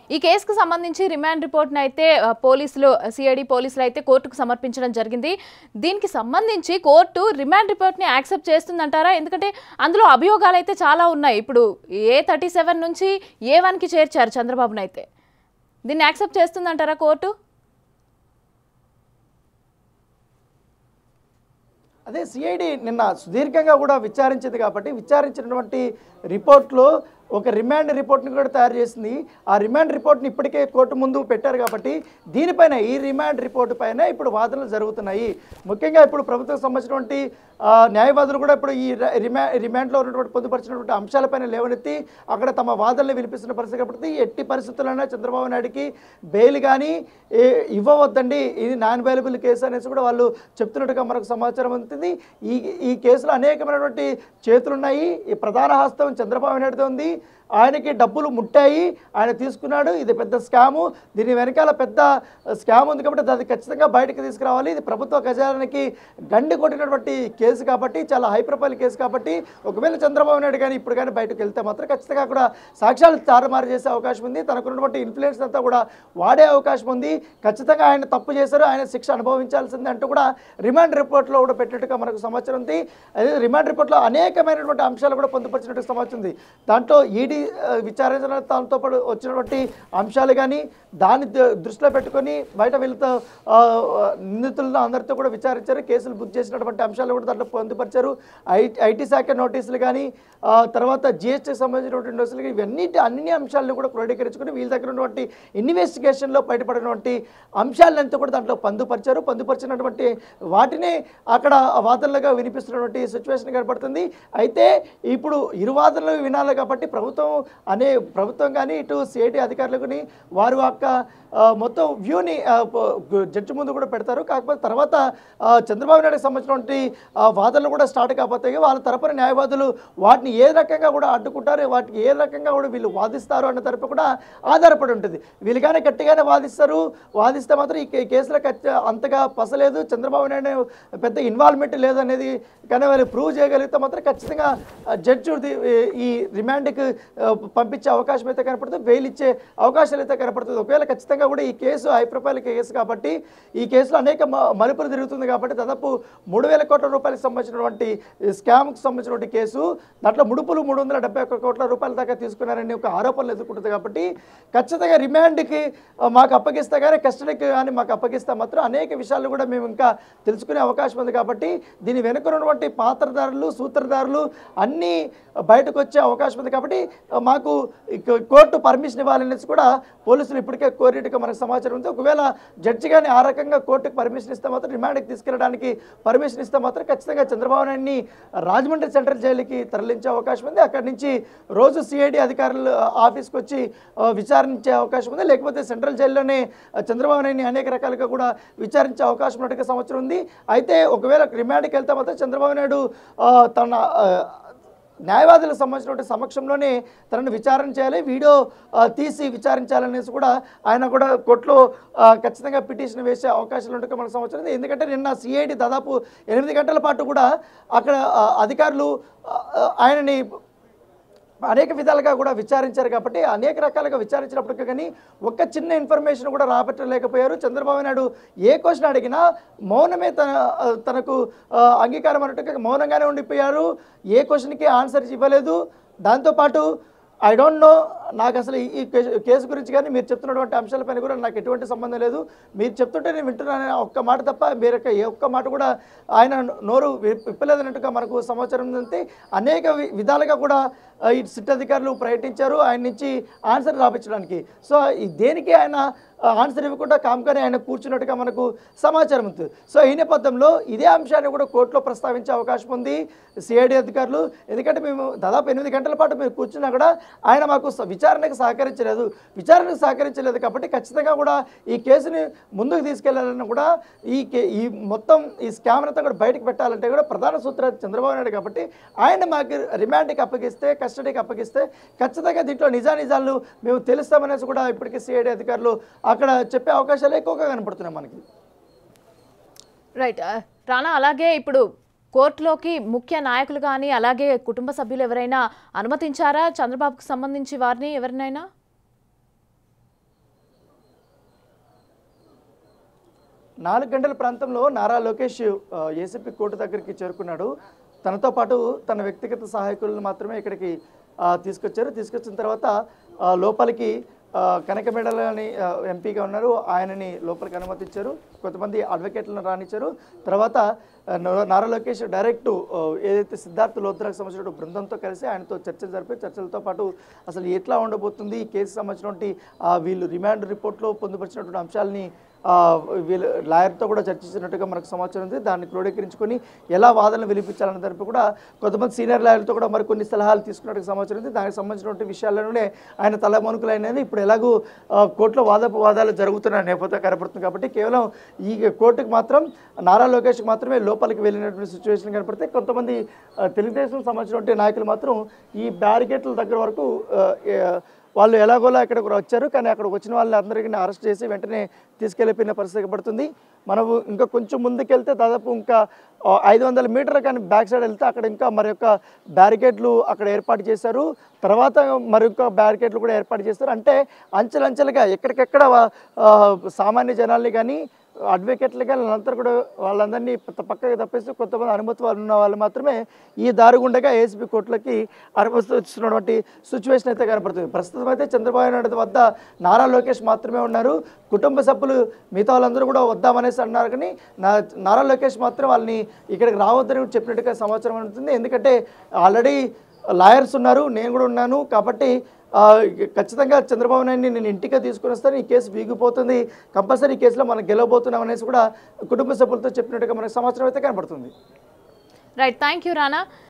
ఈ కేసుకు సంబంధించి రిమాండ్ రిపోర్ట్ని అయితే పోలీసులు సిఐడి పోలీసులు అయితే కోర్టుకు సమర్పించడం జరిగింది. దీనికి సంబంధించి కోర్టు రిమాండ్ రిపోర్ట్ని యాక్సెప్ట్ చేస్తుందంటారా? ఎందుకంటే అందులో అభియోగాలు అయితే చాలా ఉన్నాయి. ఇప్పుడు A37 నుంచి A1కి చేర్చారు చంద్రబాబును. అయితే దీన్ని యాక్సెప్ట్ చేస్తుందంటారా కోర్టు? అదే సిఐడి నిన్న సుదీర్ఘంగా కూడా విచారించింది కాబట్టి విచారించినటువంటి రిపోర్ట్లో ఒక రిమాండ్ రిపోర్ట్ని కూడా తయారు చేసింది. ఆ రిమాండ్ రిపోర్ట్ని ఇప్పటికే కోర్టు ముందు పెట్టారు కాబట్టి దీనిపైన ఈ రిమాండ్ రిపోర్టు పైన ఇప్పుడు వాదనలు జరుగుతున్నాయి. ముఖ్యంగా ఇప్పుడు ప్రభుత్వం సంబంధించినటువంటి న్యాయవాదులు కూడా ఇప్పుడు ఈ రిమాండ్లో ఉన్నటువంటి పొందుపరిచినటువంటి అంశాలపైన లేవనెత్తి అక్కడ తమ వాదనలు వినిపిస్తున్న పరిస్థితి కాబట్టి ఎట్టి పరిస్థితుల్లోనే చంద్రబాబు నాయుడికి బెయిల్ కానీ ఇవ్వవద్దండి, ఇది నాన్ బెయిలబుల్ కేసు అనేసి కూడా వాళ్ళు చెప్తున్నట్టుగా మనకు సమాచారం ఉంటుంది. ఈ కేసులో అనేకమైనటువంటి చేతులున్నాయి. ఈ ప్రధాన హస్తం చంద్రబాబు నాయుడుతో ఉంది. ఆయనకి డబ్బులు ముట్టాయి, ఆయన తీసుకున్నాడు. ఇది పెద్ద స్కాము, దీని వెనకాల పెద్ద స్కామ్ ఉంది కాబట్టి అది ఖచ్చితంగా బయటకు తీసుకురావాలి. ఇది ప్రభుత్వ ఖజానానికి గండి కొట్టినటువంటి కేసు కాబట్టి, చాలా హై ప్రొఫైల్ కేసు కాబట్టి ఒకవేళ చంద్రబాబు నాయుడు కానీ ఇప్పుడు కానీ బయటకు వెళ్తే మాత్రం ఖచ్చితంగా కూడా సాక్ష్యాలు తారుమారు చేసే అవకాశం ఉంది. తనకున్నటువంటి ఇన్ఫ్లుయెన్స్ అంతా కూడా వాడే అవకాశం ఉంది. ఖచ్చితంగా ఆయన తప్పు చేశారు, ఆయన శిక్ష అనుభవించాల్సింది అంటూ కూడా రిమాండ్ రిపోర్ట్లో కూడా పెట్టినట్టుగా మనకు సమాచారం ఉంది. అదే రిమాండ్ రిపోర్ట్లో అనేకమైనటువంటి అంశాలు కూడా పొందుపరిచినట్టు సమాచారం ఉంది. దాంట్లో ఈడీ విచారించిన దాంతో పాటు వచ్చినటువంటి అంశాలు కానీ దాన్ని దృష్టిలో పెట్టుకొని బయట వీళ్ళతో నిందితులను అందరితో కూడా విచారించారు. కేసులు బుక్ చేసినటువంటి అంశాలు కూడా దాంట్లో పొందుపరిచారు. ఐటీ శాఖ నోటీసులు కానీ తర్వాత జిఎస్టీకి సంబంధించినటువంటి నోటీసులు ఇవన్నీ అన్ని అంశాలను కూడా క్రోడీకరించుకొని వీళ్ళ దగ్గర ఉన్నటువంటి ఇన్వెస్టిగేషన్లో బయటపడినటువంటి అంశాలంతా కూడా దాంట్లో పొందుపరిచారు. పొందుపరిచినటువంటి వాటిని అక్కడ వాదనలుగా వినిపిస్తున్నటువంటి సిచ్యువేషన్ కనపడుతుంది. అయితే ఇప్పుడు ఇరు వాదనలు వినాలి కాబట్టి ప్రభుత్వం కానీ ఇటు సిఐడి అధికారులకుని వారు యొక్క మొత్తం వ్యూని జడ్జి ముందు కూడా పెడతారు. కాకపోతే తర్వాత చంద్రబాబు నాయుడుకి సంబంధించినటువంటి వాదనలు కూడా స్టార్ట్ కాకపోతే వాళ్ళ తరపున న్యాయవాదులు వాటిని ఏ రకంగా కూడా అడ్డుకుంటారు, వాటికి ఏ రకంగా కూడా వీళ్ళు వాదిస్తారు అన్న తరపు కూడా ఆధారపడి ఉంటుంది. వీళ్ళు కానీ గట్టిగానే వాదిస్తే మాత్రం ఈ కేసులో అంతగా పసలేదు, చంద్రబాబు నాయుడు పెద్ద ఇన్వాల్వ్మెంట్ లేదనేది కానీ వాళ్ళు ప్రూవ్ చేయగలిగితే మాత్రం ఖచ్చితంగా జడ్జి ఈ రిమాండ్కి పంపించే అవకాశం అయితే కనపడుతుంది, బెయిల్ ఇచ్చే అవకాశాలు అయితే కనపడుతుంది. ఒకవేళ ఖచ్చితంగా కూడా ఈ కేసు హై ప్రొఫైల్ కేసు కాబట్టి ఈ కేసులో అనేక మలుపులు తిరుగుతుంది కాబట్టి దాదాపు 3,000 కోట్ల రూపాయలకు సంబంధించినటువంటి స్కామ్కి సంబంధించినటువంటి కేసు, దాంట్లో ముడుపులు 371 కోట్ల రూపాయల దాకా తీసుకున్నారని ఒక ఆరోపణలు ఎదుర్కొంటుంది కాబట్టి ఖచ్చితంగా రిమాండ్కి మాకు అప్పగిస్తే కానీ కస్టడీకి కానీ మాకు అప్పగిస్తే మాత్రం అనేక విషయాలు కూడా మేము ఇంకా తెలుసుకునే అవకాశం ఉంది కాబట్టి దీని వెనుకనున్నటువంటి పాత్రధారులు సూత్రధారులు అన్నీ బయటకు వచ్చే అవకాశం ఉంది కాబట్టి మాకు కోర్టు పర్మిషన్ ఇవ్వాలనేసి కూడా పోలీసులు ఇప్పటికే కోరినట్టుగా మనకు సమాచారం ఉంది. ఒకవేళ జడ్జి కానీ ఆ రకంగా కోర్టుకు పర్మిషన్ ఇస్తే మాత్రం రిమాండ్కి తీసుకెళ్ళడానికి పర్మిషన్ ఇస్తే మాత్రం ఖచ్చితంగా చంద్రబాబు నాయుడిని రాజమండ్రి సెంట్రల్ జైలుకి తరలించే అవకాశం ఉంది. అక్కడి నుంచి రోజు సిఐడి అధికారులు ఆఫీస్కి వచ్చి విచారించే అవకాశం ఉంది. లేకపోతే సెంట్రల్ జైల్లోనే చంద్రబాబు నాయుడిని అనేక రకాలుగా కూడా విచారించే అవకాశం ఉన్నట్టుగా సమాచారం ఉంది. అయితే ఒకవేళ రిమాండ్కి వెళ్తే మాత్రం చంద్రబాబు నాయుడు తన న్యాయవాదులకు సంబంధించిన సమక్షంలోనే తనను విచారణ చేయాలి, వీడియో తీసి విచారించాలనేసి కూడా ఆయన కూడా కోర్టులో ఖచ్చితంగా పిటిషన్ వేసే అవకాశాలు ఉంటాయి మనకు సంవత్సరం. ఎందుకంటే నిన్న సిఐడి దాదాపు 8 గంటల పాటు కూడా అక్కడ అధికారులు ఆయనని అనేక విధాలుగా కూడా విచారించారు కాబట్టి అనేక రకాలుగా విచారించినప్పటికీ కానీ ఒక్క చిన్న ఇన్ఫర్మేషన్ కూడా రాబట్టలేకపోయారు. చంద్రబాబు నాయుడు ఏ క్వశ్చన్ అడిగినా మౌనమే తనకు అంగీకారం అన్నట్టుగా మౌనంగానే ఉండిపోయారు. ఏ క్వశ్చన్కి ఆన్సర్ ఇవ్వలేదు. దాంతోపాటు ఐ డోంట్ నో, నాకు అసలు ఈ కేసు గురించి కానీ మీరు చెప్తున్నటువంటి అంశాలపైన కూడా నాకు ఎటువంటి సంబంధం లేదు, మీరు చెప్తుంటే నేను వింటున్నాను ఒక్క మాట తప్ప వేరే ఏ ఒక్క మాట కూడా ఆయన నోరు విప్పలేదన్నట్టుగా మనకు సమాచారం ఉంది. అనేక విధాలుగా కూడా ఈ సిట్ అధికారులు ప్రయత్నించారు ఆయన నుంచి ఆన్సర్ రాపించడానికి. సో దేనికి ఆయన ఆన్సర్ ఇవ్వకుండా కామ్గానే ఆయన కూర్చున్నట్టుగా మనకు సమాచారం ఉంది. సో ఈ నేపథ్యంలో ఇదే అంశాన్ని కూడా కోర్టులో ప్రస్తావించే అవకాశం ఉంది సిఐడి అధికారులు. ఎందుకంటే మేము దాదాపు 8 గంటల పాటు మీరు కూర్చున్నా కూడా ఆయన మాకు విచారణకు సహకరించలేదు కాబట్టి ఖచ్చితంగా కూడా ఈ కేసుని ముందుకు తీసుకెళ్లాలని కూడా ఈ మొత్తం ఈ స్కామ్ అంతా కూడా బయటకు పెట్టాలంటే కూడా ప్రధాన సూత్రం చంద్రబాబు నాయుడు కాబట్టి ఆయన మాకు రిమాండ్కి అప్పగిస్తే కస్టడీకి అప్పగిస్తే ఖచ్చితంగా దీంట్లో నిజాలు మేము తెలుస్తామనేసి కూడా ఇప్పటికీ సిఐడి అధికారులు అక్కడ చెప్పే అవకాశాలు ఎక్కువగా కనపడుతున్నాయి మనకి. రైట్ రానా, అలాగే ఇప్పుడు కోర్టులోకి ముఖ్య నాయకులు కానీ అలాగే కుటుంబ సభ్యులు ఎవరైనా అనుమతించారా చంద్రబాబుకు సంబంధించి వారిని ఎవరినైనా? 4 గంటల ప్రాంతంలో నారా లోకేష్ ఏసీపీ కోర్టు దగ్గరికి చేరుకున్నాడు. తనతో పాటు తన వ్యక్తిగత సహాయకులను మాత్రమే ఇక్కడికి తీసుకొచ్చారు. తీసుకొచ్చిన తర్వాత లోపలికి కనకమేడల అని ఎంపీగా ఉన్నారు, ఆయనని లోపలికి అనుమతించారు. కొంతమంది అడ్వకేట్లను రానిచ్చారు. తర్వాత నారా లోకేష్ డైరెక్ట్ ఏదైతే సిద్ధార్థ్ లోద్రాకు సంబంధించిన బృందంతో కలిసి ఆయనతో చర్చలు జరిపి చర్చలతో పాటు అసలు ఎట్లా ఉండబోతుంది ఈ కేసు సంబంధించినటువంటి వీళ్ళు రిమాండ్ రిపోర్ట్లో పొందుపరిచినటువంటి అంశాలని వీళ్ళు లాయర్తో కూడా చర్చించినట్టుగా మనకు సమాచారం ఉంది. దాన్ని క్రోడీకరించుకొని ఎలా వాదనలు వినిపించాలన్న దానిపై కూడా కొంతమంది సీనియర్ లాయర్లతో కూడా మరికొన్ని సలహాలు తీసుకున్నట్టుగా సమాచారం ఉంది. దానికి సంబంధించినటువంటి విషయాలలోనే ఆయన తలమనుకులైనది ఇప్పుడు ఎలాగూ కోర్టులో వాదాలు జరుగుతున్న నేపథ్యం కనపడుతుంది. కాబట్టి కేవలం ఈ కోర్టుకు మాత్రం నారా లోకేష్కి మాత్రమే లోపలికి వెళ్ళినటువంటి సిచ్యువేషన్ కనపడితే కొంతమంది తెలుగుదేశం సంబంధించినటువంటి నాయకులు మాత్రం ఈ బ్యారికేడ్ల దగ్గర వరకు వాళ్ళు ఎలాగోలా ఇక్కడికి వచ్చారు. కానీ అక్కడికి వచ్చిన వాళ్ళందరికీ అరెస్ట్ చేసి వెంటనే తీసుకెళ్ళిపోయిన పరిస్థితి పడుతుంది. మనము ఇంకా కొంచెం ముందుకెళ్తే దాదాపు ఇంకా 500 మీటర్లు కానీ బ్యాక్ సైడ్ వెళ్తే అక్కడ ఇంకా మరి యొక్క బ్యారికేడ్లు అక్కడ ఏర్పాటు చేశారు. తర్వాత మరొక బ్యారికేడ్లు కూడా ఏర్పాటు చేస్తారు. అంటే అంచెలంచెలుగా ఎక్కడికెక్కడ సామాన్య జనాల్ని కానీ అడ్వకేట్లు కానీ వాళ్ళందరినీ పక్కకి తప్పేసి కొంతమంది అనుమతి వాళ్ళు ఉన్న వాళ్ళు మాత్రమే ఈ దారుగుండగా ఏసీబీ కోర్టులకి అనుమతిస్తున్నటువంటి సిచ్యువేషన్ అయితే కనపడుతుంది. ప్రస్తుతం అయితే చంద్రబాబు నాయుడు వద్ద నారా లోకేష్ మాత్రమే ఉన్నారు. కుటుంబ సభ్యులు మిగతా వాళ్ళందరూ కూడా వద్దామనేసి అన్నారు. కానీ నారా లోకేష్ మాత్రం వాళ్ళని ఇక్కడికి రావద్దని చెప్పినట్టుగా సమాచారం ఉంటుంది. ఎందుకంటే ఆల్రెడీ లాయర్స్ ఉన్నారు, నేను కూడా ఉన్నాను. కాబట్టి ఖచ్చితంగా చంద్రబాబు నాయుడిని నేను ఇంటిగా తీసుకుని వస్తాను, ఈ కేసు వీగిపోతుంది, కంపల్సరీ ఈ కేసులో మనం గెలవబోతున్నాం అనేసి కూడా కుటుంబ సభ్యులతో చెప్పినట్టుగా మనకు సమాచారం అయితే కనబడుతుంది. Right, thank you Rana.